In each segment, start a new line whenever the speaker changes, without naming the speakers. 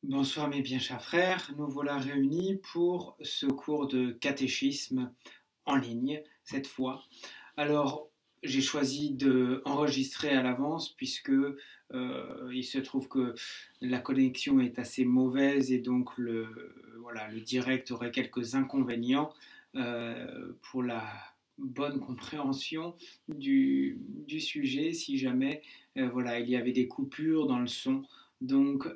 Bonsoir mes bien chers frères, nous voilà réunis pour ce cours de catéchisme en ligne cette fois. Alors j'ai choisi d'enregistrer à l'avance puisque il se trouve que la connexion est assez mauvaise et donc le direct aurait quelques inconvénients pour la bonne compréhension du sujet si jamais il y avait des coupures dans le son. Donc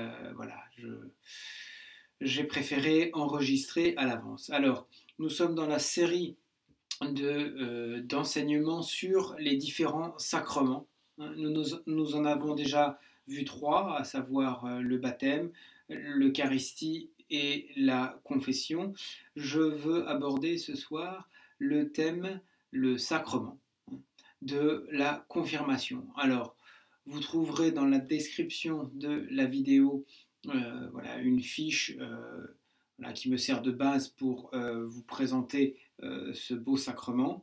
j'ai préféré enregistrer à l'avance. Alors, nous sommes dans la série d'enseignements sur les différents sacrements. Nous en avons déjà vu trois, à savoir le baptême, l'Eucharistie et la confession. Je veux aborder ce soir le thème, le sacrement de la confirmation. Alors, vous trouverez dans la description de la vidéo une fiche qui me sert de base pour vous présenter ce beau sacrement.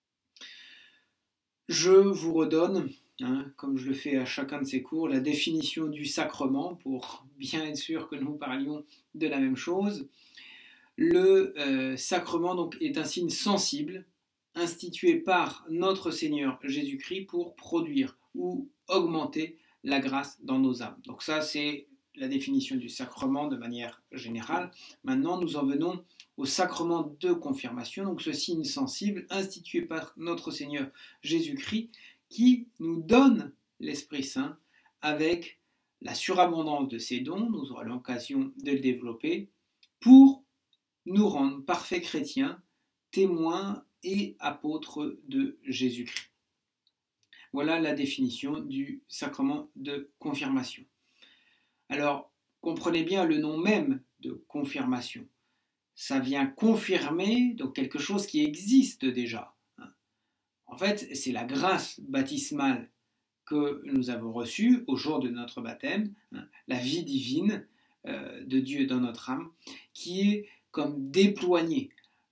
Je vous redonne, comme je le fais à chacun de ces cours, la définition du sacrement pour bien être sûr que nous parlions de la même chose. Le sacrement donc, est un signe sensible institué par notre Seigneur Jésus-Christ pour produire ou augmenter la grâce dans nos âmes. Donc ça, c'est la définition du sacrement de manière générale. Maintenant, nous en venons au sacrement de confirmation, donc ce signe sensible institué par notre Seigneur Jésus-Christ qui nous donne l'Esprit Saint avec la surabondance de ses dons, nous aurons l'occasion de le développer, pour nous rendre parfaits chrétiens, témoins et apôtres de Jésus-Christ. Voilà la définition du sacrement de confirmation. Alors, comprenez bien le nom même de confirmation. Ça vient confirmer donc quelque chose qui existe déjà. En fait, c'est la grâce baptismale que nous avons reçue au jour de notre baptême, la vie divine de Dieu dans notre âme, qui est comme déployée,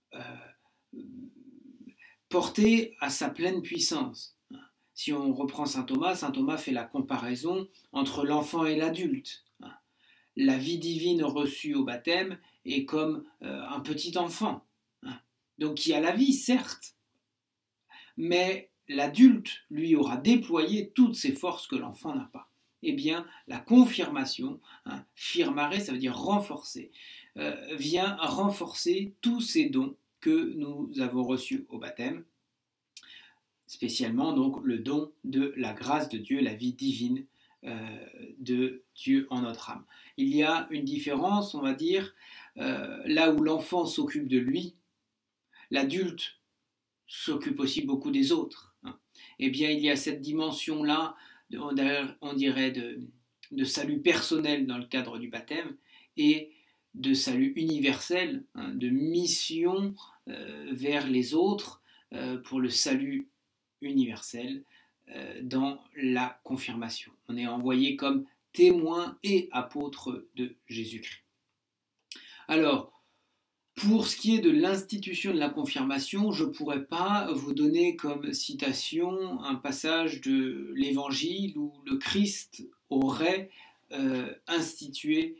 portée à sa pleine puissance. Si on reprend saint Thomas fait la comparaison entre l'enfant et l'adulte. La vie divine reçue au baptême est comme un petit enfant, donc qui a la vie, certes, mais l'adulte, lui, aura déployé toutes ses forces que l'enfant n'a pas. Eh bien, la confirmation, firmare, ça veut dire renforcer, vient renforcer tous ces dons que nous avons reçus au baptême, spécialement donc le don de la grâce de Dieu, la vie divine de Dieu en notre âme. Il y a une différence, on va dire, là où l'enfant s'occupe de lui, l'adulte s'occupe aussi beaucoup des autres. Eh bien, il y a cette dimension-là, on dirait de salut personnel dans le cadre du baptême et de salut universel, de mission vers les autres pour le salut universel dans la confirmation. On est envoyé comme témoin et apôtre de Jésus-Christ. Alors, pour ce qui est de l'institution de la confirmation, je ne pourrais pas vous donner comme citation un passage de l'Évangile où le Christ aurait institué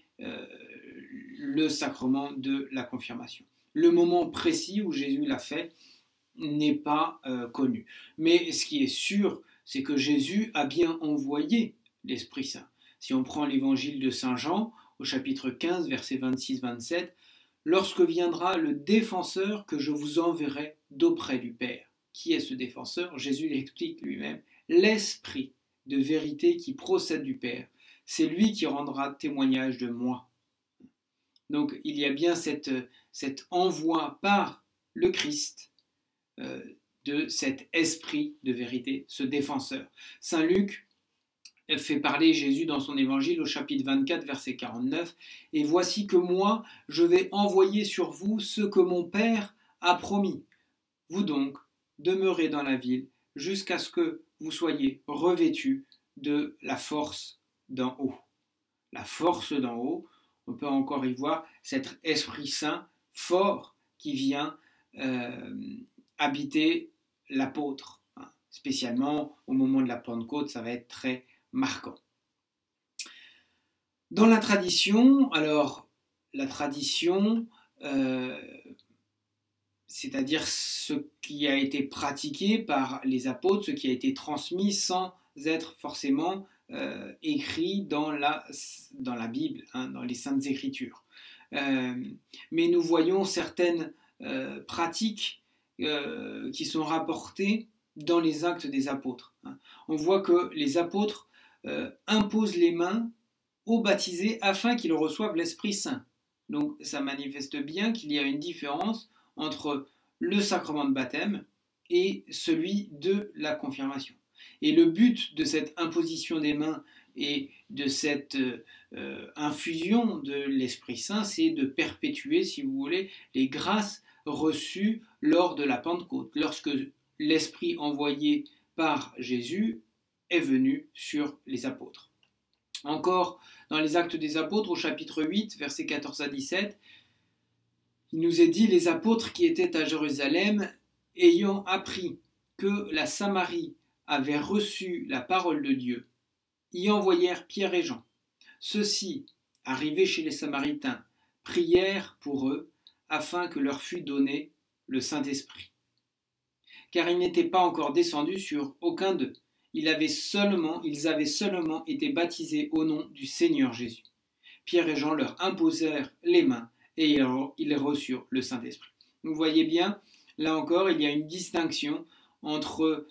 le sacrement de la confirmation. Le moment précis où Jésus l'a fait n'est pas connu. Mais ce qui est sûr, c'est que Jésus a bien envoyé l'Esprit Saint. Si on prend l'Évangile de Saint Jean, au chapitre 15, versets 26-27, « Lorsque viendra le défenseur que je vous enverrai d'auprès du Père. » Qui est ce défenseur? Jésus l'explique lui-même. L'Esprit de vérité qui procède du Père. C'est lui qui rendra témoignage de moi. Donc il y a bien cet envoi par le Christ de cet esprit de vérité, ce défenseur. Saint Luc fait parler Jésus dans son évangile au chapitre 24, verset 49, « Et voici que moi, je vais envoyer sur vous ce que mon Père a promis. Vous donc, demeurez dans la ville jusqu'à ce que vous soyez revêtus de la force d'en haut. » La force d'en haut, on peut encore y voir cet Esprit Saint fort qui vient habiter l'apôtre. Spécialement au moment de la Pentecôte, ça va être très marquant. Dans la tradition, alors la tradition, c'est-à-dire ce qui a été pratiqué par les apôtres, ce qui a été transmis sans être forcément écrit dans la Bible, hein, dans les Saintes Écritures. Mais nous voyons certaines pratiques qui sont rapportées dans les actes des apôtres. Hein. On voit que les apôtres imposent les mains aux baptisés afin qu'ils reçoivent l'Esprit Saint. Donc ça manifeste bien qu'il y a une différence entre le sacrement de baptême et celui de la confirmation. Et le but de cette imposition des mains et de cette infusion de l'Esprit Saint, c'est de perpétuer, si vous voulez, les grâces reçues lors de la Pentecôte, lorsque l'Esprit envoyé par Jésus est venu sur les apôtres. Encore dans les Actes des Apôtres, au chapitre 8, versets 14 à 17, il nous est dit, les apôtres qui étaient à Jérusalem, ayant appris que la Samarie avait reçu la parole de Dieu, y envoyèrent Pierre et Jean. Ceux-ci, arrivés chez les Samaritains, prièrent pour eux, afin que leur fût donné le Saint-Esprit. Car ils n'étaient pas encore descendus sur aucun d'eux. Ils avaient seulement été baptisés au nom du Seigneur Jésus. Pierre et Jean leur imposèrent les mains et ils reçurent le Saint-Esprit. Vous voyez bien, là encore, il y a une distinction entre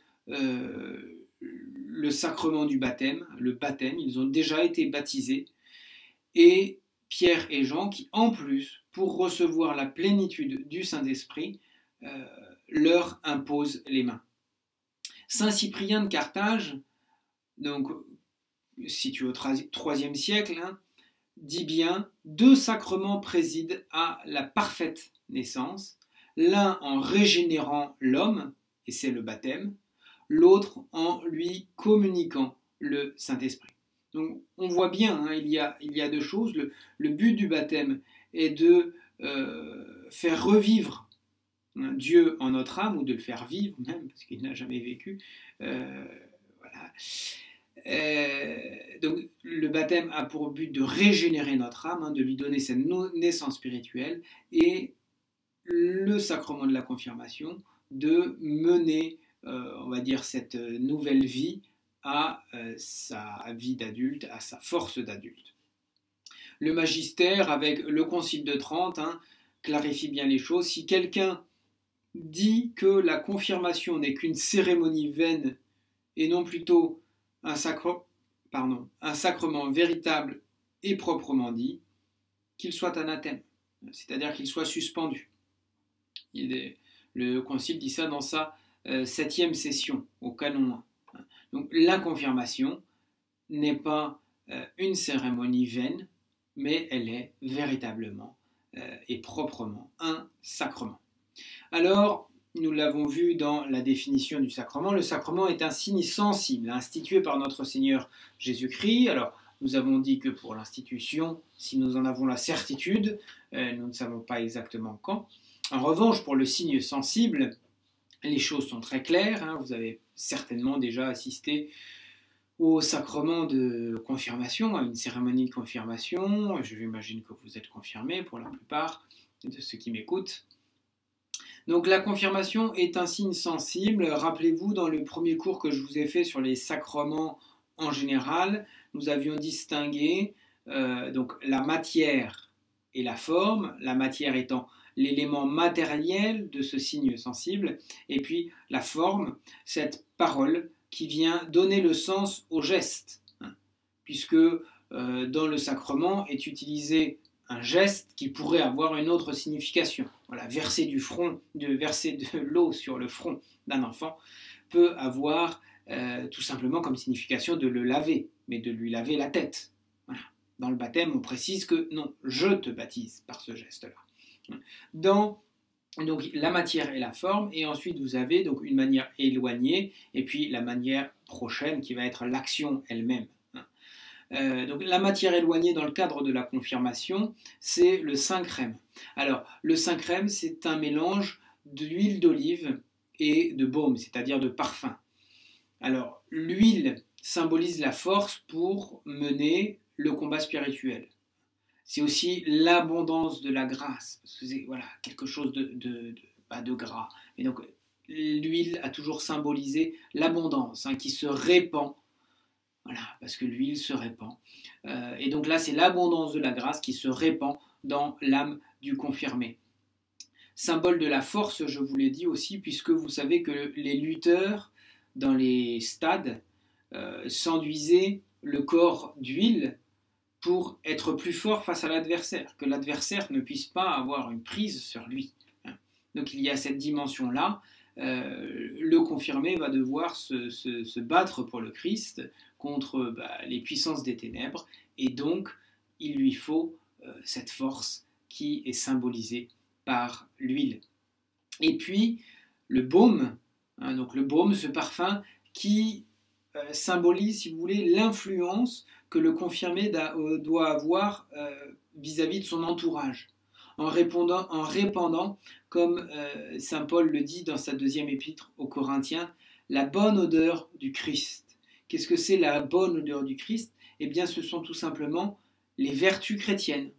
le sacrement du baptême, le baptême, ils ont déjà été baptisés, et Pierre et Jean qui, en plus, pour recevoir la plénitude du Saint-Esprit, leur imposent les mains. Saint Cyprien de Carthage, donc situé au IIIe siècle, hein, dit bien « Deux sacrements président à la parfaite naissance, l'un en régénérant l'homme, et c'est le baptême, l'autre en lui communiquant le Saint-Esprit. » Donc on voit bien, hein, il y a deux choses. Le but du baptême est de faire revivre Dieu en notre âme, ou de le faire vivre même, parce qu'il n'a jamais vécu. Voilà. Donc le baptême a pour but de régénérer notre âme, hein, de lui donner cette naissance spirituelle, et le sacrement de la confirmation de mener, on va dire, cette nouvelle vie à sa vie d'adulte, à sa force d'adulte. Le magistère, avec le Concile de Trente, hein, clarifie bien les choses. Si quelqu'un dit que la confirmation n'est qu'une cérémonie vaine et non plutôt un sacrement véritable et proprement dit, qu'il soit anathème, c'est-à-dire qu'il soit suspendu. Le Concile dit ça dans sa 7e session, au canon 1. Donc la confirmation n'est pas une cérémonie vaine, mais elle est véritablement et proprement un sacrement. Alors, nous l'avons vu dans la définition du sacrement, le sacrement est un signe sensible institué par notre Seigneur Jésus-Christ. Alors, nous avons dit que pour l'institution, si nous en avons la certitude, nous ne savons pas exactement quand. En revanche, pour le signe sensible, les choses sont très claires, hein. Vous avez certainement déjà assisté au sacrement de confirmation, à une cérémonie de confirmation. J'imagine que vous êtes confirmés pour la plupart de ceux qui m'écoutent. Donc la confirmation est un signe sensible. Rappelez-vous, dans le premier cours que je vous ai fait sur les sacrements en général, nous avions distingué donc la matière et la forme, la matière étant l'élément matériel de ce signe sensible, et puis la forme, cette parole qui vient donner le sens au geste, hein, puisque dans le sacrement est utilisé un geste qui pourrait avoir une autre signification. Voilà, verser de l'eau sur le front d'un enfant peut avoir tout simplement comme signification de le laver, mais de lui laver la tête. Voilà. Dans le baptême, on précise que non, je te baptise par ce geste-là. Dans donc, la matière et la forme, et ensuite vous avez donc une manière éloignée, et puis la manière prochaine qui va être l'action elle-même. Donc la matière éloignée dans le cadre de la confirmation, c'est le saint crème. Alors le saint crème, c'est un mélange d'huile d'olive et de baume, c'est-à-dire de parfum. Alors l'huile symbolise la force pour mener le combat spirituel. C'est aussi l'abondance de la grâce, parce que c'est voilà, quelque chose de gras. Et donc, l'huile a toujours symbolisé l'abondance qui se répand. Voilà, parce que l'huile se répand. Et donc là, c'est l'abondance de la grâce qui se répand dans l'âme du confirmé. Symbole de la force, je vous l'ai dit aussi, puisque vous savez que les lutteurs, dans les stades, s'enduisaient le corps d'huile pour être plus fort face à l'adversaire, que l'adversaire ne puisse pas avoir une prise sur lui. Donc il y a cette dimension-là. Le confirmé va devoir se battre pour le Christ contre les puissances des ténèbres, et donc il lui faut cette force qui est symbolisée par l'huile. Et puis le baume, donc le baume, ce parfum qui symbolise, si vous voulez, l'influence que le confirmé doit avoir vis-à-vis de son entourage, en répandant, comme saint Paul le dit dans sa deuxième épître aux Corinthiens, la bonne odeur du Christ. Qu'est-ce que c'est la bonne odeur du Christ? Eh bien, ce sont tout simplement les vertus chrétiennes.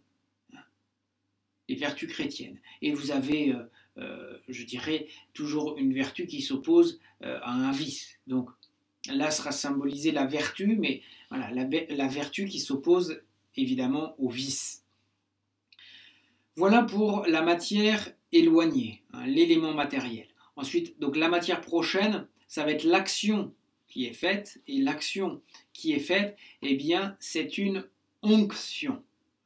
Les vertus chrétiennes. Et vous avez, je dirais, toujours une vertu qui s'oppose à un vice. Donc, là sera symbolisée la vertu, mais voilà, la vertu qui s'oppose évidemment au vice. Voilà pour la matière éloignée, l'élément matériel. Ensuite, donc la matière prochaine, ça va être l'action qui est faite, et l'action qui est faite, eh bien, c'est une onction.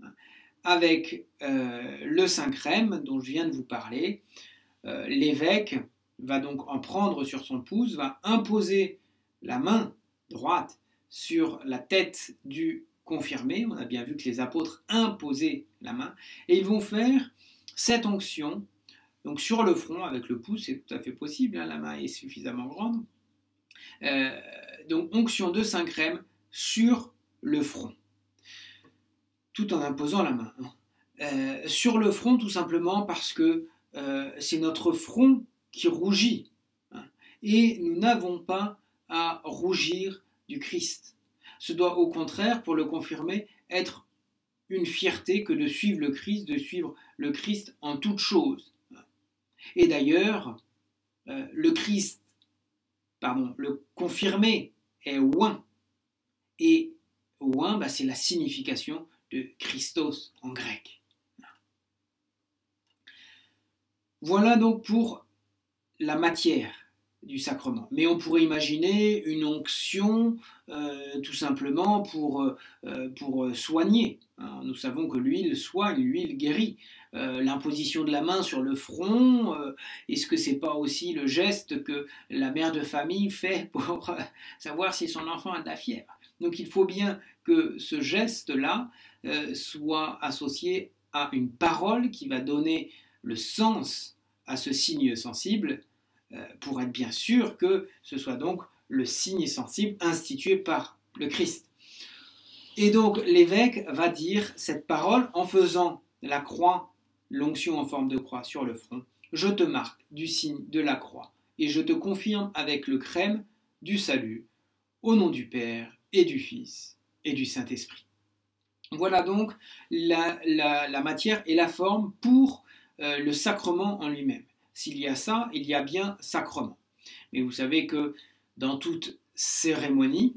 Avec le Saint-Crème dont je viens de vous parler, l'évêque va donc en prendre sur son pouce, va imposer la main droite sur la tête du confirmé. On a bien vu que les apôtres imposaient la main, et ils vont faire cette onction donc sur le front avec le pouce. C'est tout à fait possible, la main est suffisamment grande. Donc onction de Saint-Crème sur le front, tout en imposant la main. Sur le front, tout simplement parce que c'est notre front qui rougit, et nous n'avons pas à rougir du Christ. Ce doit au contraire, pour le confirmer, être une fierté que de suivre le Christ en toutes choses. Et d'ailleurs, le confirmé est oint, et oint, c'est la signification de Christos en grec. Voilà donc pour la matière du sacrement. Mais on pourrait imaginer une onction tout simplement pour soigner. Nous savons que l'huile soigne, l'huile guérit. L'imposition de la main sur le front, est-ce que c'est pas aussi le geste que la mère de famille fait pour savoir si son enfant a de la fièvre? Donc il faut bien que ce geste-là soit associé à une parole qui va donner le sens à ce signe sensible, pour être bien sûr que ce soit donc le signe sensible institué par le Christ. Et donc l'évêque va dire cette parole en faisant la croix, l'onction en forme de croix sur le front. Je te marque du signe de la croix et je te confirme avec le crème du salut, au nom du Père et du Fils et du Saint-Esprit. Voilà donc la matière et la forme pour le sacrement en lui-même. S'il y a ça, il y a bien sacrement. Mais vous savez que dans toute cérémonie,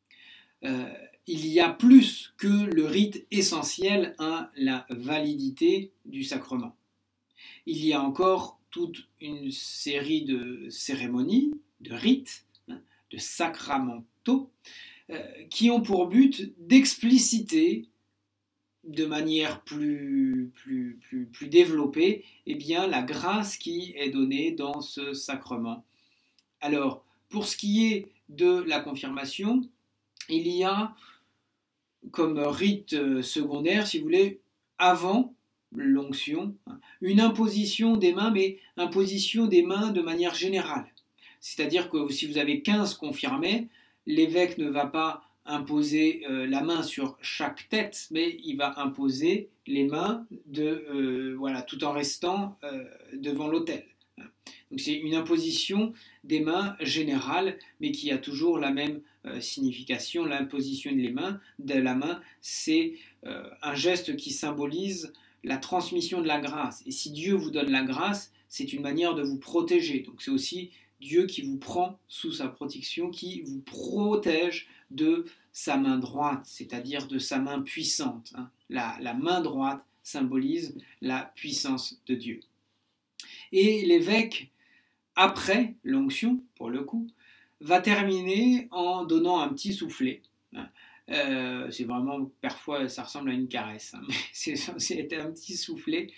il y a plus que le rite essentiel à la validité du sacrement. Il y a encore toute une série de cérémonies, de rites, de sacramentaux, qui ont pour but d'expliciter de manière plus développée, eh bien, la grâce qui est donnée dans ce sacrement. Alors, pour ce qui est de la confirmation, il y a comme rite secondaire, si vous voulez, avant l'onction, une imposition des mains, mais imposition des mains de manière générale. C'est-à-dire que si vous avez 15 confirmés, l'évêque ne va pas imposer la main sur chaque tête, mais il va imposer les mains tout en restant devant l'autel. Donc c'est une imposition des mains générale, mais qui a toujours la même signification. L'imposition de la main, c'est un geste qui symbolise la transmission de la grâce. Et si Dieu vous donne la grâce, c'est une manière de vous protéger. Donc c'est aussi Dieu qui vous prend sous sa protection, qui vous protège de sa main droite, c'est-à-dire de sa main puissante. La main droite symbolise la puissance de Dieu. Et l'évêque, après l'onction, pour le coup, va terminer en donnant un petit soufflet. C'est vraiment, parfois ça ressemble à une caresse, mais c'est censé être un petit soufflet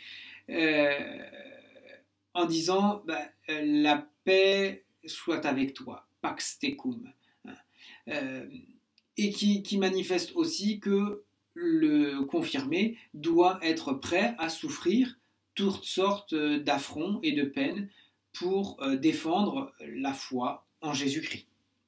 en disant la paix soit avec toi, pax tecum, et qui manifeste aussi que le confirmé doit être prêt à souffrir toutes sortes d'affronts et de peines pour défendre la foi en Jésus-Christ.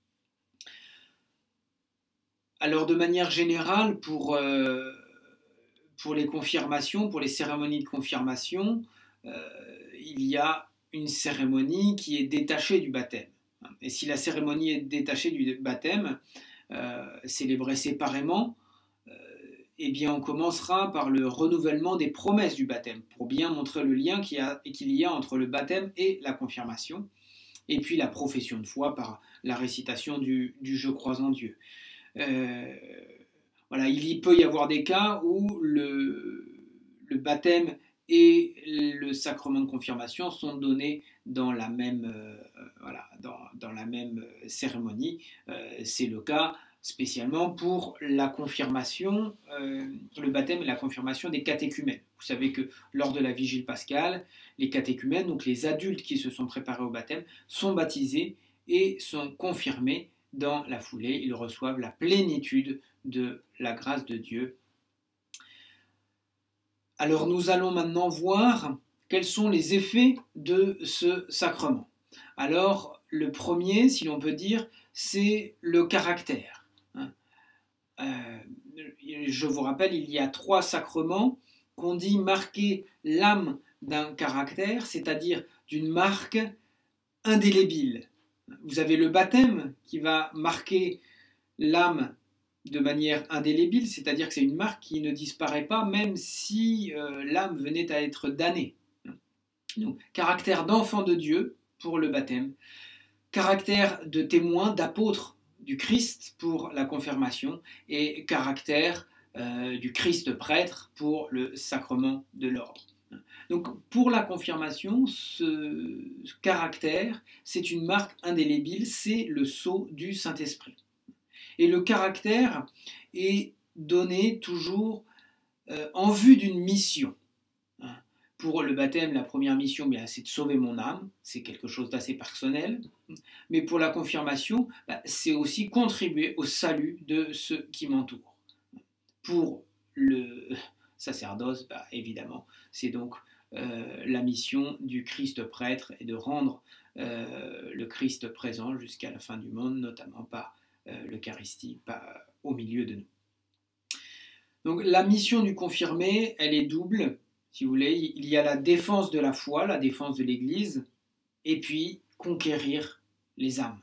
Alors de manière générale, pour les confirmations, pour les cérémonies de confirmation, il y a une cérémonie qui est détachée du baptême. Et si la cérémonie est détachée du baptême, célébrée séparément, eh bien on commencera par le renouvellement des promesses du baptême, pour bien montrer le lien qu'il y a entre le baptême et la confirmation, et puis la profession de foi par la récitation du « Je crois en Dieu ». Voilà, il peut y avoir des cas où le baptême et le sacrement de confirmation sont donnés dans la même, dans la même cérémonie. C'est le cas spécialement pour la confirmation, le baptême et la confirmation des catéchumènes. Vous savez que lors de la vigile pascale, les catéchumènes, donc les adultes qui se sont préparés au baptême, sont baptisés et sont confirmés dans la foulée. Ils reçoivent la plénitude de la grâce de Dieu. Alors nous allons maintenant voir quels sont les effets de ce sacrement. Alors le premier, si l'on peut dire, c'est le caractère. Je vous rappelle, il y a 3 sacrements qu'on dit marquer l'âme d'un caractère, c'est-à-dire d'une marque indélébile. Vous avez le baptême qui va marquer l'âme de manière indélébile, c'est-à-dire que c'est une marque qui ne disparaît pas même si l'âme venait à être damnée. Donc, caractère d'enfant de Dieu pour le baptême, caractère de témoin, d'apôtre du Christ pour la confirmation et caractère du Christ prêtre pour le sacrement de l'ordre. Donc pour la confirmation, ce caractère, c'est une marque indélébile, c'est le sceau du Saint-Esprit. Et le caractère est donné toujours en vue d'une mission. Pour le baptême, la première mission, c'est de sauver mon âme, c'est quelque chose d'assez personnel. Mais pour la confirmation, c'est aussi contribuer au salut de ceux qui m'entourent. Pour le sacerdoce, évidemment, c'est donc la mission du Christ prêtre et de rendre le Christ présent jusqu'à la fin du monde, notamment par l'Eucharistie, au milieu de nous. Donc la mission du confirmé, elle est double. Si vous voulez, il y a la défense de la foi, la défense de l'Église, et puis conquérir les âmes.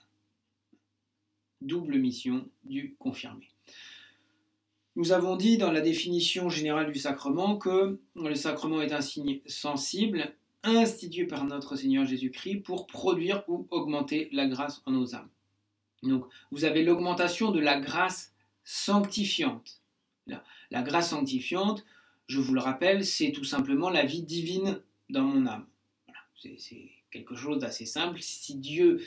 Double mission du confirmé. Nous avons dit dans la définition générale du sacrement que le sacrement est un signe sensible institué par notre Seigneur Jésus-Christ pour produire ou augmenter la grâce en nos âmes. Donc, vous avez l'augmentation de la grâce sanctifiante. La grâce sanctifiante, je vous le rappelle, c'est tout simplement la vie divine dans mon âme. Voilà, c'est quelque chose d'assez simple. Si Dieu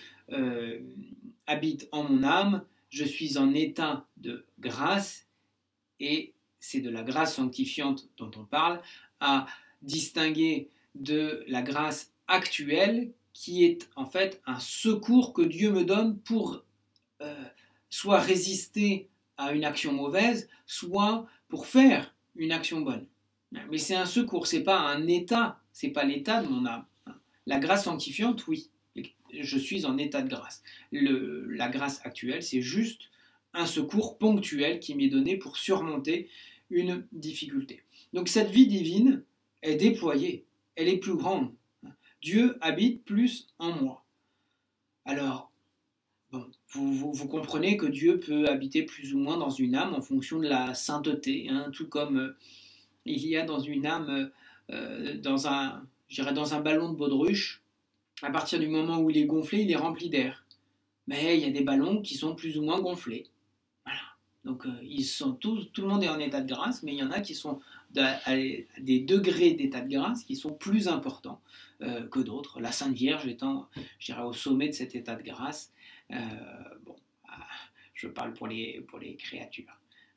habite en mon âme, je suis en état de grâce, et c'est de la grâce sanctifiante dont on parle, à distinguer de la grâce actuelle, qui est en fait un secours que Dieu me donne pour soit résister à une action mauvaise, soit pour faire une action bonne. Mais c'est un secours, c'est pas un état, c'est pas l'état de mon âme. La grâce sanctifiante, oui, je suis en état de grâce. La grâce actuelle, c'est juste un secours ponctuel qui m'est donné pour surmonter une difficulté. Donc cette vie divine est déployée, elle est plus grande. Dieu habite plus en moi. Alors, bon, vous comprenez que Dieu peut habiter plus ou moins dans une âme en fonction de la sainteté, hein, tout comme il y a dans une âme, dans un ballon de baudruche, à partir du moment où il est gonflé, il est rempli d'air. Mais il y a des ballons qui sont plus ou moins gonflés. Voilà. Donc ils sont tout le monde est en état de grâce, mais il y en a qui sont à des degrés d'état de grâce qui sont plus importants que d'autres. La Sainte Vierge étant, je dirais, au sommet de cet état de grâce. Bon, je parle pour les créatures.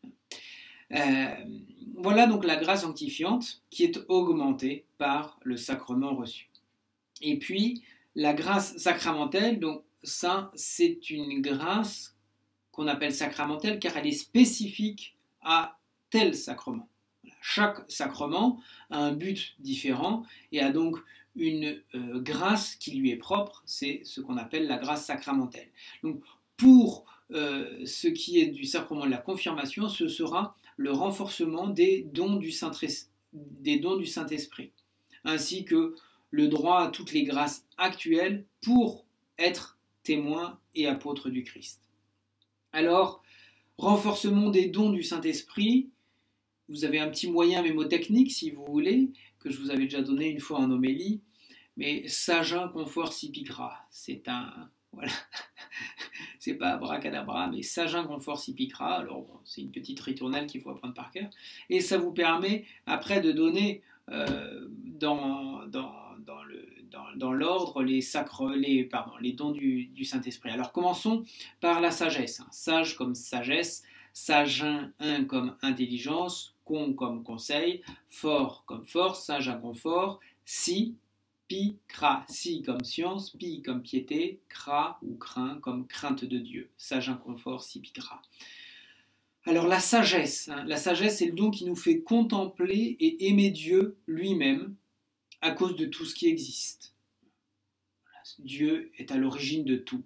Voilà donc la grâce sanctifiante qui est augmentée par le sacrement reçu. Et puis la grâce sacramentelle, donc ça c'est une grâce qu'on appelle sacramentelle car elle est spécifique à tel sacrement. Chaque sacrement a un but différent et a donc une grâce qui lui est propre, c'est ce qu'on appelle la grâce sacramentelle. Donc pour ce qui est du sacrement de la confirmation, ce sera le renforcement des dons du Saint-Esprit, ainsi que le droit à toutes les grâces actuelles pour être témoin et apôtre du Christ. Alors, renforcement des dons du Saint-Esprit, vous avez un petit moyen mémotechnique, si vous voulez, que je vous avais déjà donné une fois en homélie, mais sagin confort sipicra, c'est un... Voilà. C'est pas abracadabra, mais sagin confort sipicra. Alors bon, c'est une petite ritournelle qu'il faut apprendre par cœur. Et ça vous permet après de donner dans l'ordre les dons du Saint-Esprit. Alors commençons par la sagesse. Sage comme sagesse, sagin comme intelligence, con comme conseil, fort comme force, sagin confort, si, pi, cra, si comme science, pi comme piété, cra ou craint comme crainte de Dieu, sage inconfort, si pi cra. Alors la sagesse c'est le don qui nous fait contempler et aimer Dieu lui-même à cause de tout ce qui existe. Dieu est à l'origine de tout.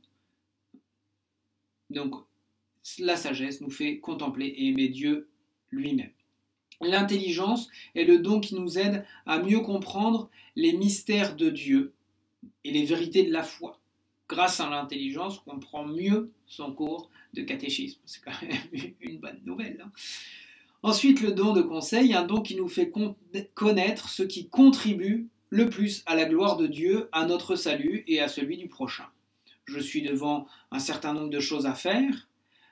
Donc la sagesse nous fait contempler et aimer Dieu lui-même. L'intelligence est le don qui nous aide à mieux comprendre les mystères de Dieu et les vérités de la foi. Grâce à l'intelligence, on comprend mieux son cours de catéchisme. C'est quand même une bonne nouvelle. Hein. Ensuite, le don de conseil, un don qui nous fait connaître ce qui contribue le plus à la gloire de Dieu, à notre salut et à celui du prochain. Je suis devant un certain nombre de choses à faire.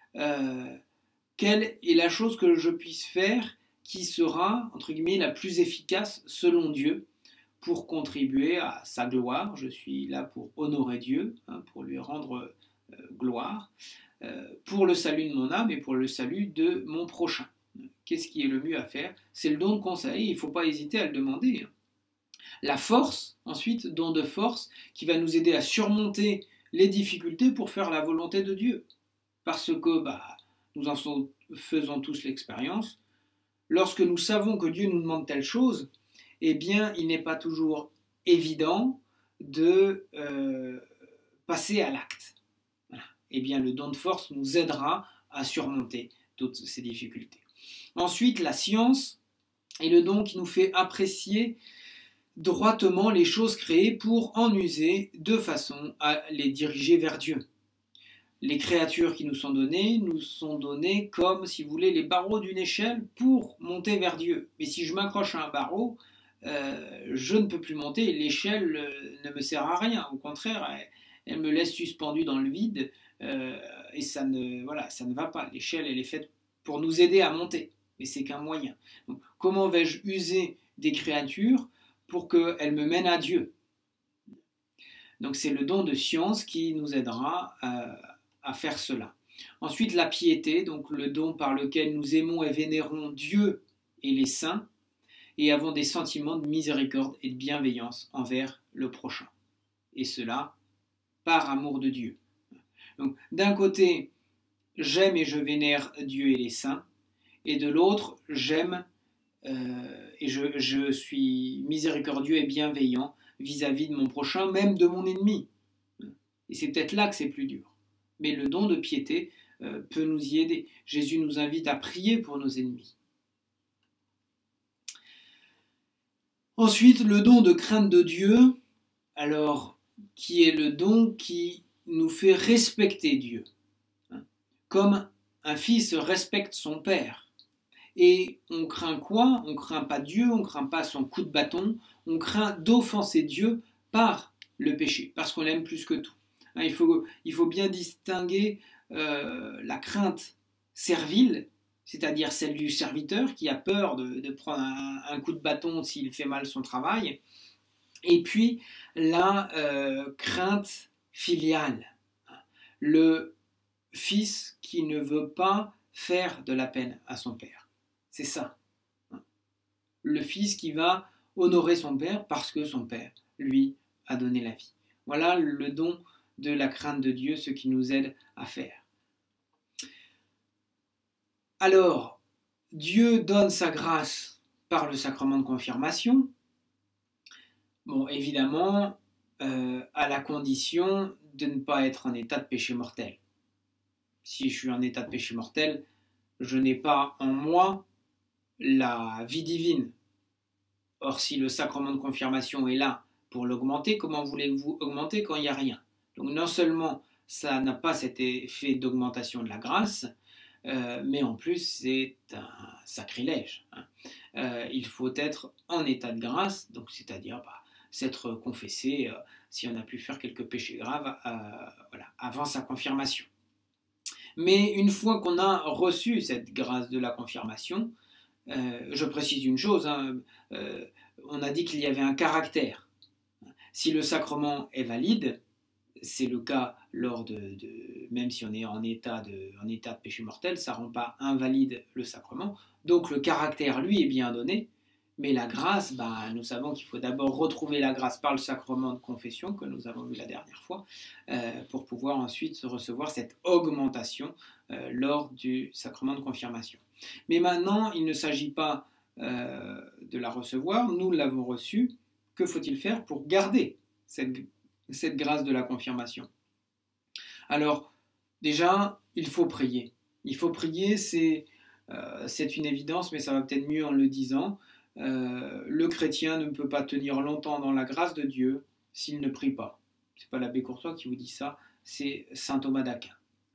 Quelle est la chose que je puisse faire qui sera, entre guillemets, la plus efficace selon Dieu pour contribuer à sa gloire. Je suis là pour honorer Dieu, hein, pour lui rendre gloire, pour le salut de mon âme et pour le salut de mon prochain. Qu'est-ce qui est le mieux à faire? C'est le don de conseil, il ne faut pas hésiter à le demander. La force, ensuite, don de force, qui va nous aider à surmonter les difficultés pour faire la volonté de Dieu. Parce que nous en faisons tous l'expérience, lorsque nous savons que Dieu nous demande telle chose, eh bien, il n'est pas toujours évident de passer à l'acte. Voilà. Eh bien, le don de force nous aidera à surmonter toutes ces difficultés. Ensuite, la science est le don qui nous fait apprécier droitement les choses créées pour en user de façon à les diriger vers Dieu. Les créatures qui nous sont données comme, si vous voulez, les barreaux d'une échelle pour monter vers Dieu. Mais si je m'accroche à un barreau, je ne peux plus monter, l'échelle ne me sert à rien. Au contraire, elle me laisse suspendu dans le vide et ça ne va pas. L'échelle, elle est faite pour nous aider à monter, mais c'est qu'un moyen. Donc, comment vais-je user des créatures pour qu'elles me mènent à Dieu? Donc c'est le don de science qui nous aidera à faire cela. Ensuite, la piété, donc le don par lequel nous aimons et vénérons Dieu et les saints, et avons des sentiments de miséricorde et de bienveillance envers le prochain. Et cela par amour de Dieu. Donc, d'un côté, j'aime et je vénère Dieu et les saints, et de l'autre, j'aime et je suis miséricordieux et bienveillant vis-à-vis de mon prochain, même de mon ennemi. Et c'est peut-être là que c'est plus dur. Mais le don de piété peut nous y aider. Jésus nous invite à prier pour nos ennemis. Ensuite, le don de crainte de Dieu alors qui est le don qui nous fait respecter Dieu, comme un fils respecte son père. Et on craint quoi? On craint pas Dieu, on craint pas son coup de bâton, on craint d'offenser Dieu par le péché, parce qu'on l'aime plus que tout. Il faut bien distinguer la crainte servile, c'est-à-dire celle du serviteur qui a peur de prendre un coup de bâton s'il fait mal son travail, et puis la crainte filiale, le fils qui ne veut pas faire de la peine à son père. C'est ça. Le fils qui va honorer son père parce que son père, lui, a donné la vie. Voilà le don de la crainte de Dieu, ce qui nous aide à faire. Alors, Dieu donne sa grâce par le sacrement de confirmation. Bon, évidemment, à la condition de ne pas être en état de péché mortel. Si je suis en état de péché mortel, je n'ai pas en moi la vie divine. Or, si le sacrement de confirmation est là pour l'augmenter, comment voulez-vous augmenter quand il n'y a rien? Donc non seulement ça n'a pas cet effet d'augmentation de la grâce, mais en plus c'est un sacrilège. Il faut être en état de grâce, donc c'est-à-dire s'être confessé si on a pu faire quelques péchés graves avant sa confirmation. Mais une fois qu'on a reçu cette grâce de la confirmation, je précise une chose, on a dit qu'il y avait un caractère. Si le sacrement est valide, c'est le cas lors même si on est en état de péché mortel, ça ne rend pas invalide le sacrement. Donc le caractère, lui, est bien donné, mais la grâce, nous savons qu'il faut d'abord retrouver la grâce par le sacrement de confession que nous avons vu la dernière fois, pour pouvoir ensuite recevoir cette augmentation lors du sacrement de confirmation. Mais maintenant, il ne s'agit pas de la recevoir, nous l'avons reçue. Que faut-il faire pour garder cette grâce de la confirmation? Alors, déjà, il faut prier. Il faut prier, c'est une évidence, mais ça va peut-être mieux en le disant. Le chrétien ne peut pas tenir longtemps dans la grâce de Dieu s'il ne prie pas. Ce n'est pas l'abbé Courtois qui vous dit ça, c'est saint Thomas d'Aquin.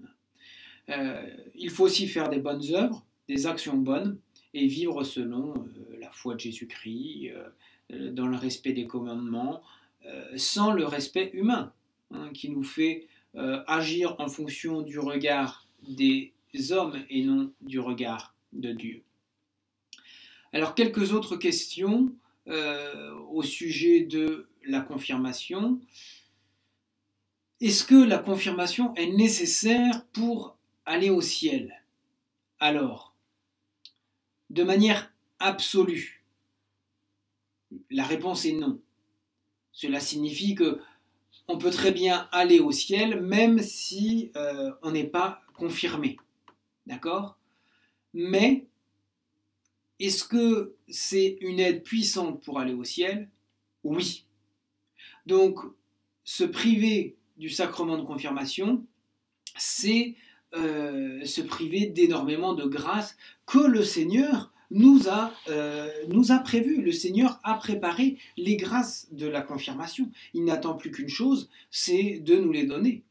Il faut aussi faire des bonnes œuvres, des actions bonnes, et vivre selon la foi de Jésus-Christ, dans le respect des commandements, sans le respect humain, qui nous fait agir en fonction du regard des hommes et non du regard de Dieu. Alors, quelques autres questions au sujet de la confirmation. Est-ce que la confirmation est nécessaire pour aller au ciel? Alors, de manière absolue, la réponse est non. Cela signifie que on peut très bien aller au ciel même si on n'est pas confirmé. D'accord? Mais est-ce que c'est une aide puissante pour aller au ciel? Oui. Donc, se priver du sacrement de confirmation, c'est se priver d'énormément de grâce que le Seigneur nous a prévu. Le Seigneur a préparé les grâces de la confirmation. Il n'attend plus qu'une chose, c'est de nous les donner.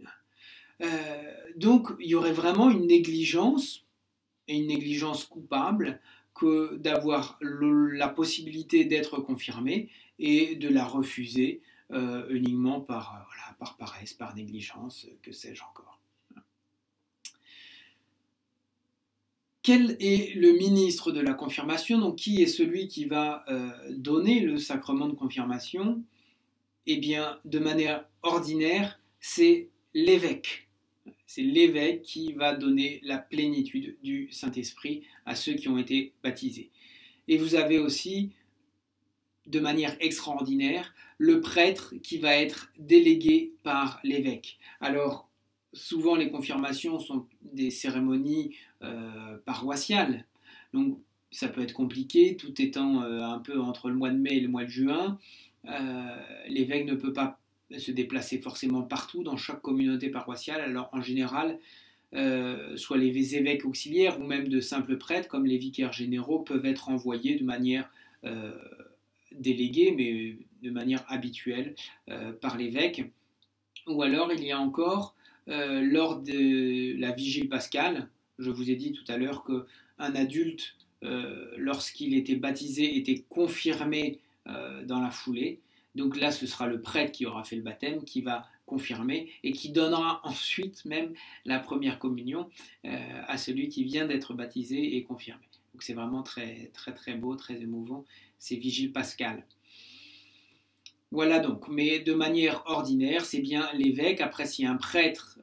Donc, il y aurait vraiment une négligence, et une négligence coupable, que d'avoir la possibilité d'être confirmé et de la refuser uniquement par paresse, par négligence, que sais-je encore. Quel est le ministre de la confirmation? Donc, qui est celui qui va donner le sacrement de confirmation? Eh bien, de manière ordinaire, c'est l'évêque. C'est l'évêque qui va donner la plénitude du Saint-Esprit à ceux qui ont été baptisés. Et vous avez aussi, de manière extraordinaire, le prêtre qui va être délégué par l'évêque. Alors, souvent les confirmations sont des cérémonies paroissiales, donc ça peut être compliqué, tout étant un peu entre le mois de mai et le mois de juin. L'évêque ne peut pas se déplacer forcément partout dans chaque communauté paroissiale. Alors en général, soit les évêques auxiliaires ou même de simples prêtres comme les vicaires généraux peuvent être envoyés de manière déléguée, mais de manière habituelle par l'évêque. Ou alors il y a encore, lors de la vigile pascale, je vous ai dit tout à l'heure qu'un adulte, lorsqu'il était baptisé, était confirmé dans la foulée. Donc là, ce sera le prêtre qui aura fait le baptême, qui va confirmer et qui donnera ensuite même la première communion à celui qui vient d'être baptisé et confirmé. Donc c'est vraiment très, très, très beau, très émouvant, ces vigiles pascales. Voilà donc, mais de manière ordinaire, c'est bien l'évêque. Après, si un prêtre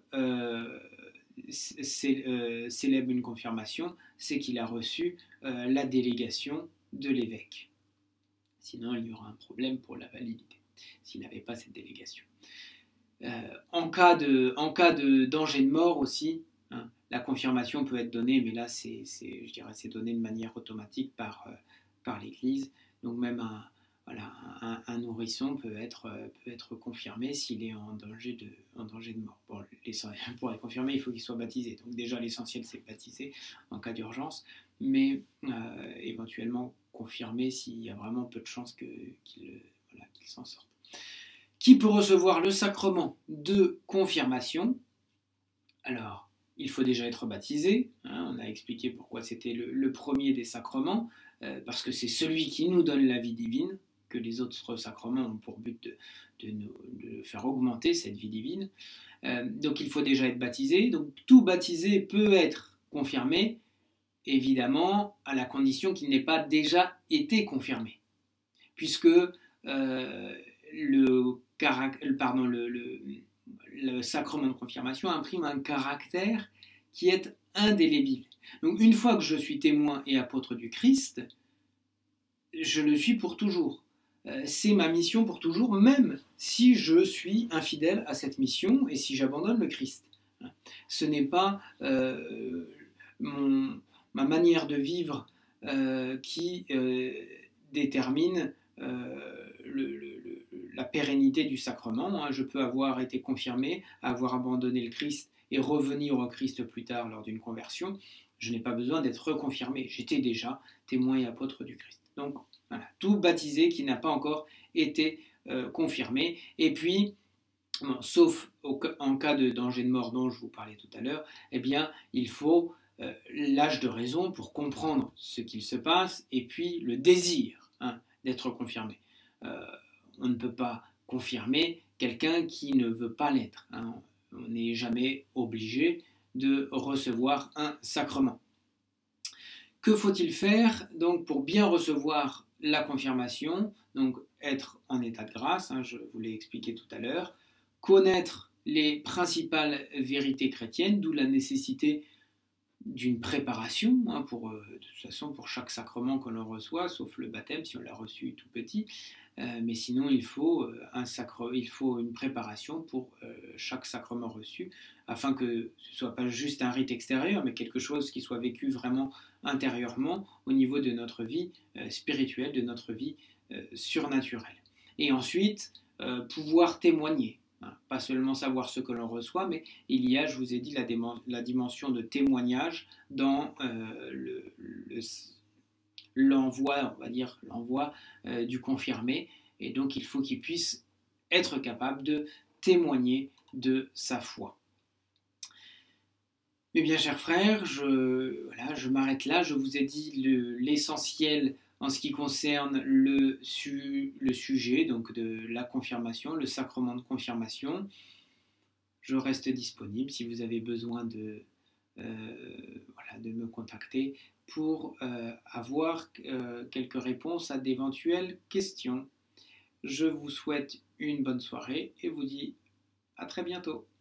célèbre une confirmation, c'est qu'il a reçu la délégation de l'évêque. Sinon, il y aura un problème pour la validité, s'il n'avait pas cette délégation. En cas de danger de mort aussi, hein, la confirmation peut être donnée, mais là, c'est donné de manière automatique par l'Église. Donc même un nourrisson peut être confirmé s'il est en danger de mort. Bon, pour être confirmé, il faut qu'il soit baptisé. Donc déjà, l'essentiel, c'est baptiser en cas d'urgence, mais éventuellement confirmé s'il y a vraiment peu de chances qu'il s'en sorte. Qui peut recevoir le sacrement de confirmation? Alors, il faut déjà être baptisé. Hein, on a expliqué pourquoi c'était le premier des sacrements, parce que c'est celui qui nous donne la vie divine, que les autres sacrements ont pour but de faire augmenter cette vie divine. Donc il faut déjà être baptisé. Donc tout baptisé peut être confirmé, évidemment, à la condition qu'il n'ait pas déjà été confirmé. Puisque le sacrement de confirmation imprime un caractère qui est indélébile. Donc une fois que je suis témoin et apôtre du Christ, je le suis pour toujours. C'est ma mission pour toujours, même si je suis infidèle à cette mission et si j'abandonne le Christ. Ce n'est pas ma manière de vivre qui détermine la pérennité du sacrement. Je peux avoir été confirmé, avoir abandonné le Christ et revenir au Christ plus tard lors d'une conversion. Je n'ai pas besoin d'être reconfirmé. J'étais déjà témoin et apôtre du Christ. Donc voilà, tout baptisé qui n'a pas encore été confirmé. Et puis, bon, sauf en cas de danger de mort dont je vous parlais tout à l'heure, eh bien, il faut l'âge de raison pour comprendre ce qu'il se passe et puis le désir d'être confirmé. On ne peut pas confirmer quelqu'un qui ne veut pas l'être. On n'est jamais obligé de recevoir un sacrement. Que faut-il faire donc pour bien recevoir la confirmation? Donc être en état de grâce, je vous l'ai expliqué tout à l'heure, connaître les principales vérités chrétiennes, d'où la nécessité d'une préparation, de toute façon pour chaque sacrement que l'on reçoit, sauf le baptême si on l'a reçu tout petit, mais sinon il faut une préparation pour chaque sacrement reçu, afin que ce ne soit pas juste un rite extérieur, mais quelque chose qui soit vécu vraiment intérieurement au niveau de notre vie spirituelle, de notre vie surnaturelle. Et ensuite, pouvoir témoigner. Pas seulement savoir ce que l'on reçoit, mais il y a, je vous ai dit, la dimension de témoignage dans l'envoi, on va dire, l'envoi du confirmé. Et donc, il faut qu'il puisse être capable de témoigner de sa foi. Eh bien, chers frères, je m'arrête là. Je vous ai dit l'essentiel en ce qui concerne le sujet donc de la confirmation, le sacrement de confirmation. Je reste disponible si vous avez besoin de me contacter pour avoir quelques réponses à d'éventuelles questions. Je vous souhaite une bonne soirée et vous dis à très bientôt.